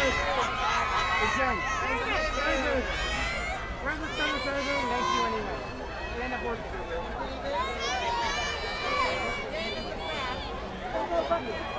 Jen. Where's the cemetery? Thank you anyway. We end up working.